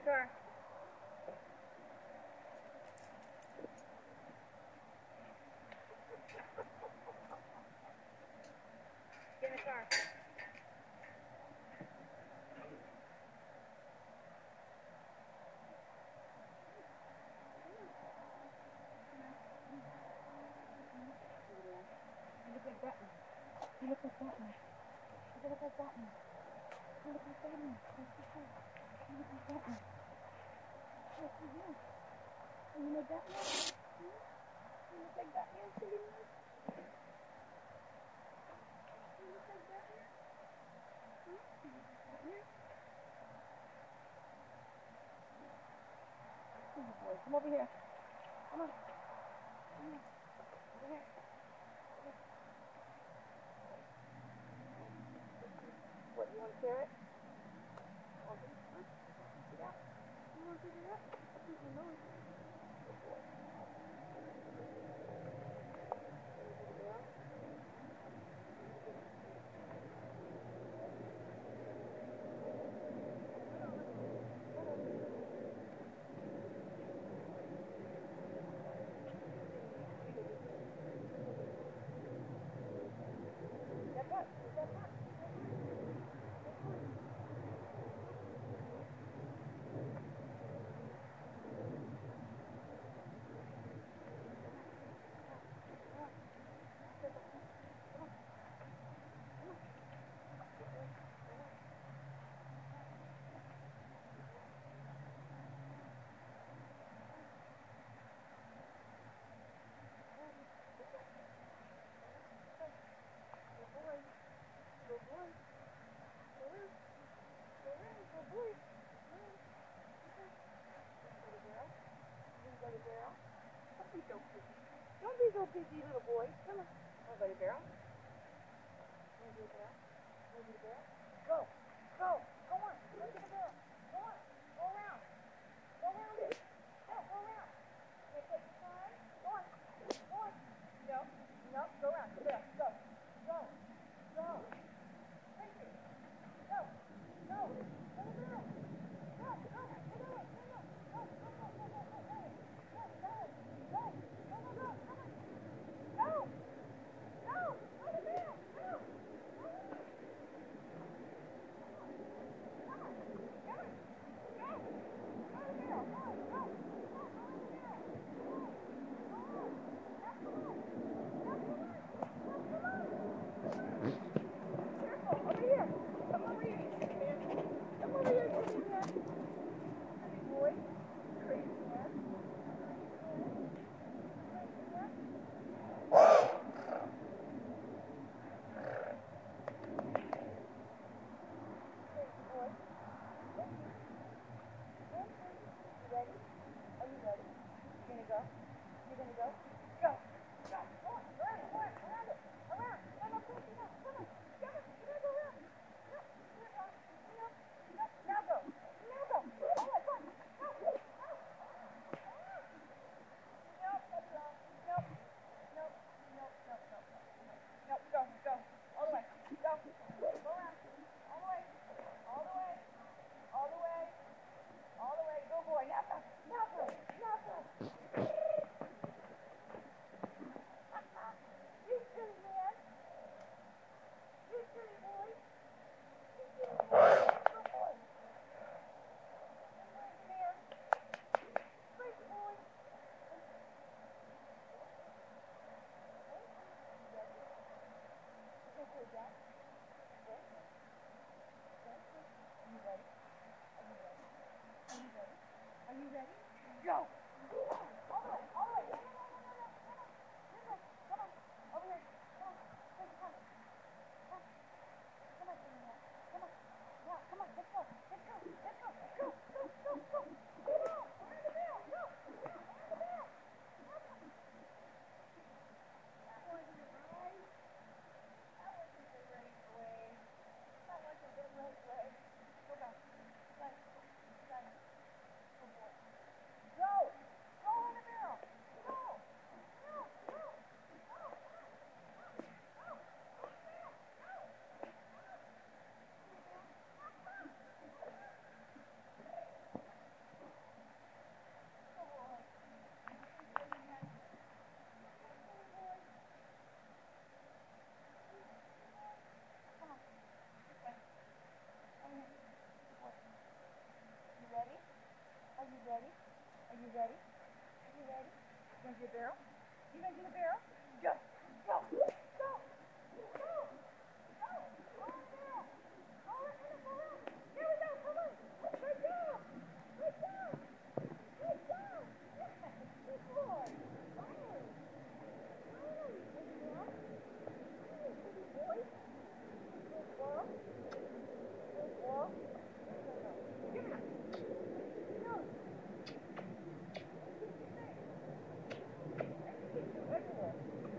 the car. Get in the car. You look like Batman. You look like Batman. You look like Batman. You look like Batman. You look like Batman. Yes, you do. You look like Batman? You look like Batman, silly man? You look like Batman? You look like Batman? Good boy. Come over here. Come on. Come on. Over here. What, you want a carrot? Okay. Huh? Pick it out. You want to pick it up? I think you know it. Good boy. Don't be so picky, little boy. Come on. Want to go to the barrel? Want to go to the barrel? Want to go to the barrel? Go. Go. Go on. Go to the barrel. Go on. Go around. Go around it. Go around. Okay, take your time. Go on. Go on. No. No. Go around. Go there. Go. Go. Go. Thank you. Go. Go. Go to the barrel. Go. Go. Go. Go. Go. Go. Go. Go. Go. Go. Go. Go. Go! ready? Are you ready? Are you ready? You gonna do the barrel? You gonna do the barrel? Go! Go! Go! Go! Go! Go on there! Go on in the barrel! There we go! Come on! Good job! Good job! Good job! Yes! Good boy! Finally! Finally! Good job! Good boy! Good ball! Good ball! Give it up! No! Everywhere.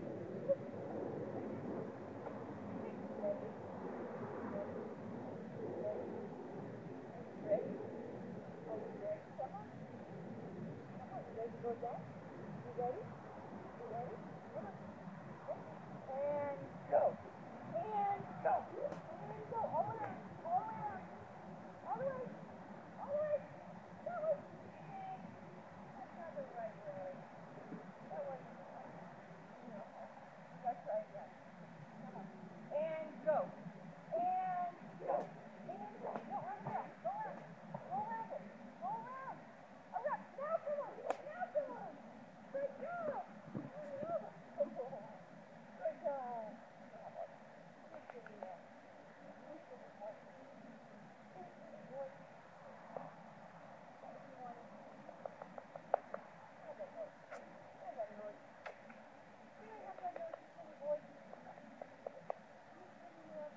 Ready? Are you ready? Come on. Come on. You ready to go down? You ready? You ready? Come on. And go. And go. And go. All around. All around. All the way. All the way. That way. That's not the right way. That wasn't the right way. No. Let's try again. Come on. And go. And go. And go. Go around. Go around. Go around it. Go around. Around. Now come on. Now come on. Good job. Good job. Good job. Good kitty man. Good kitty boy. Good kitty boy. What do you want? Have that nose. Have that nose. You don't have that nose, you kitty boy. You kitty man.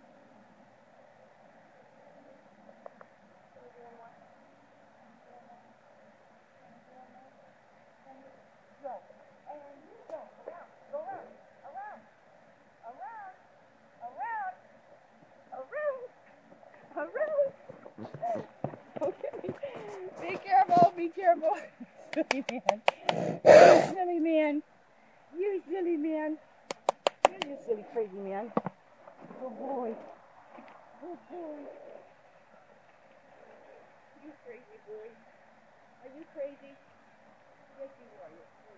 Can we do one more? Go. And go. Around. Go around. Around. Around. Around. Around. Around. Okay. Be careful. Be careful. Silly man. Silly man. You silly man. You silly crazy man. Good boy. Good boy. You crazy boy. Are you crazy? Yes, you are.